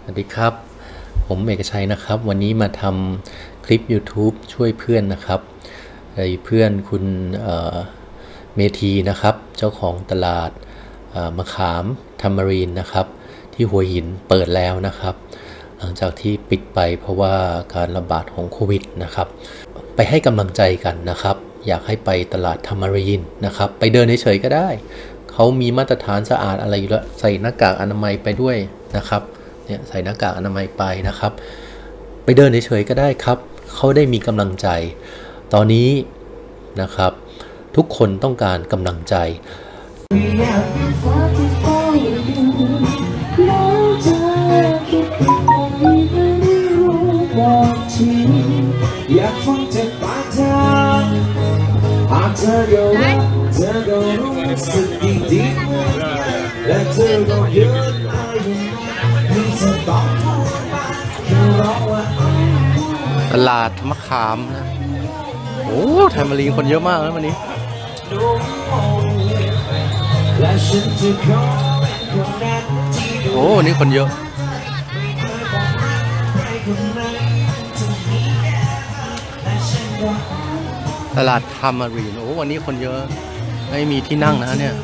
สวัสดีครับผมเอกชัยนะครับวันนี้มาทำคลิป YouTube ช่วยเพื่อนนะครับเพื่อนคุณเมธีนะครับเจ้าของตลาดมะขามทัมมารีนนะครับที่หัวหินเปิดแล้วนะครับหลังจากที่ปิดไปเพราะว่าการระบาดของโควิดนะครับไปให้กำลังใจกันนะครับอยากให้ไปตลาดทัมมารีนนะครับไปเดินเฉยๆก็ได้เขามีมาตรฐานสะอาดอะไรอยู่แล้วใส่หน้ากากอนามัยไปด้วยนะครับเนี่ยใส่หน้ากากอนามัยไปนะครับไปเดินเฉยๆก็ได้ครับเขาได้มีกำลังใจตอนนี้นะครับทุกคนต้องการกำลังใจอยากฟังจากปากเธอหากเธอก็รักเธอก็รู้สึกดีๆและเธอก็ยืนที่จะต้องพูดมาแค่ร้องว่าตลาดมะขามนะโอ้ไทยมารีคนเยอะมากนะวันนี้โอ้นี่คนเยอะตลาดทัมมารีนโอ้วันนี้คนเยอะไม่มีที่นั่งนะฮะเนี่ย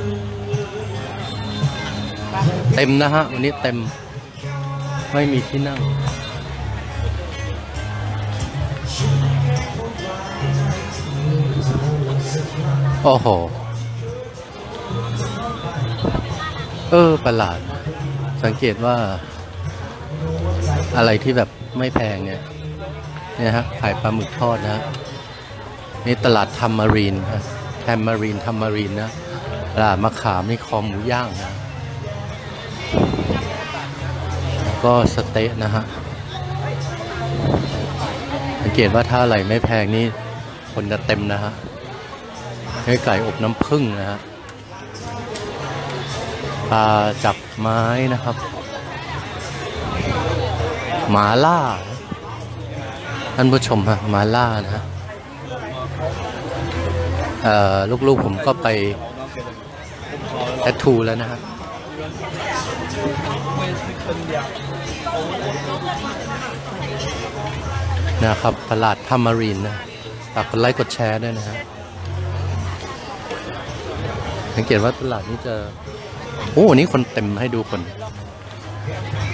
เต็มนะฮะวันนี้เต็มไม่มีที่นั่งโอ้โหประหลาดสังเกตว่าอะไรที่แบบไม่แพงเนี่ยฮะขายปลาหมึกทอดนะนี่ตลาดทัมมารีนทัมมารีนนะตลาดมะขามนี่คอหมูย่างนะแล้วก็สเต๊ะนะฮะสังเกตว่าถ้าอะไรไม่แพงนี่คนจะเต็มนะฮะให้ไก่อบน้ำผึ้งนะฮะปลาจับไม้นะครับหมาล่าท่านผู้ชมฮะหมาล่านะฮะลูกๆผมก็ไปแทททูแล้วนะฮะนะครับตลาดทัมมารีนนะฝากกดไลค์กดแชร์ด้วยนะฮะสังเกตว่าตลาดนี้จะโอ้วันนี้คนเต็มให้ดูคน